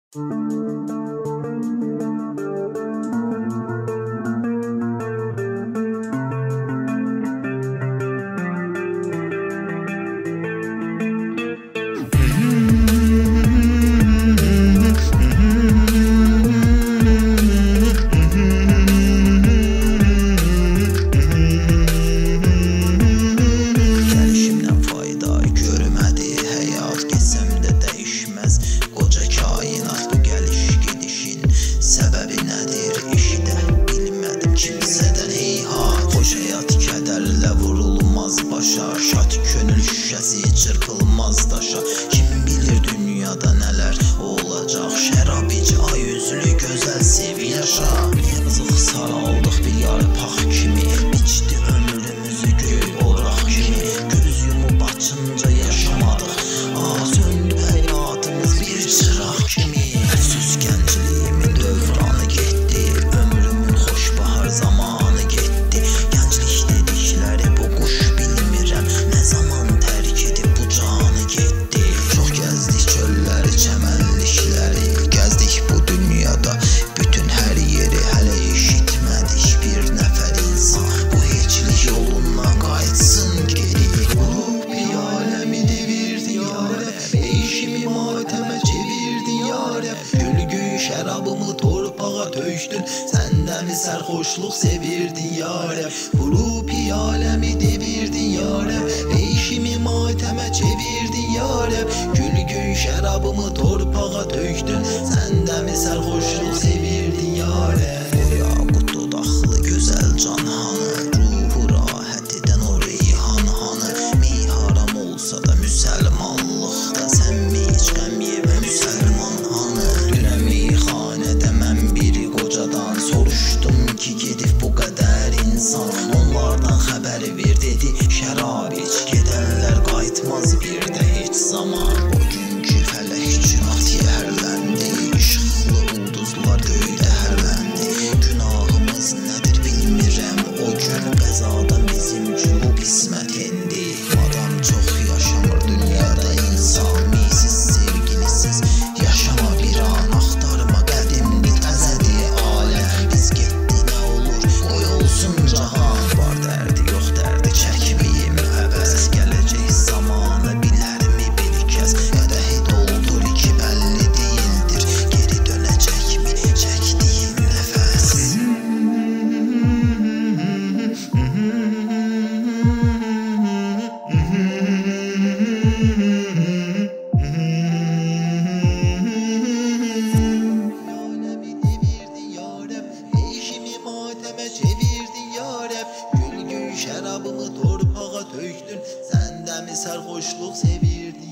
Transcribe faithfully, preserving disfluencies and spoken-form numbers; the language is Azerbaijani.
Gəlişimdən fayda görmədi həyat, getsəm də dəyişməz qoca kainat. Bu gəliş gedişin səbəbi nədir, eşidə bilmədim kimsədən heyhat. Xoş həyat kədərlə vurulmaz başa, şad könül şüşəsi çırpılmaz daşa. Kim bilir dünyada nələr olacaq, şərab iç, ay üzlü gözəl sev yaşa. Yazıq saraldıq bir yarpaq kimi, biçdi ömrümüzü göy oraq kimi. Göz yumub açınca yaşamadıq, ah söndü həyatımız bir çıraq kimi. Sus gəncliyimin dövranı getdi, ömrümün xoşbahar zamanı getdi. Gənclik dedikləri bu quş bilmirəm, nə zaman tərk edib bu canı getdi. Çox gəzdik çölləri, çəmənlikləri, gəzdik bu dünyada bütün hər yeri. Hələ eşitmədik bir nəfər insan bu heçlik yolundan qayıtsın geri. Olub bir aləmi devirdi yarəm, eşimi matəmə çevirdi yarəm. Gülgün şərabımı torpağa tökdün, səndəmi sərxoşluq sevirdin yarəm. Vurub bir aləmi devirdin yarəm, eşimi matəmə çevirdin yarəm. Gülgün şərabımı torpağa tökdün, səndəmi sərxoşluq sevirdin yarəm. O yaqut dodaqlı gözəl can hanı, ruhu rahat edən o reyhan hanı. Mi haram olsa da müsəlmanlıqda, sən mi heç qəm yemə müsəlman hanı. Dünən meyxanədə mən biri qocadan soruşdum ki, gedib bu qədər insan, onlardan xəbər ver dedi, şərab iç, gedənlər qayıtmaz bir də heç zaman. O günkü fələk günah yəhərləndi, işıqlı ulduzlar göydə hərləndi. Günahımız nədir bilmirəm, o gün qəzadan bizim üçün bu qismət endi. Adam çox yaşamır dünyada insan, misiz sevgilisiz yaşama bir an. Axtarma qədimli təzədi aləm, biz getdi nə olur qoy olsun cahan. Var dərdi yox dərdi çəkməyim əvəz, gələcək zamanı bilərmi bir kəs. Qədəhi doldur iki bəlli deyildir, geri dönəcəkmi çəkdiyin nəfəs. Aləmi devirdin yarəm, eşimi matəmə çevirdin yarəm. Gülgün şərabımı torpağa tökdün, səndəmi sərxoşluq sevirdin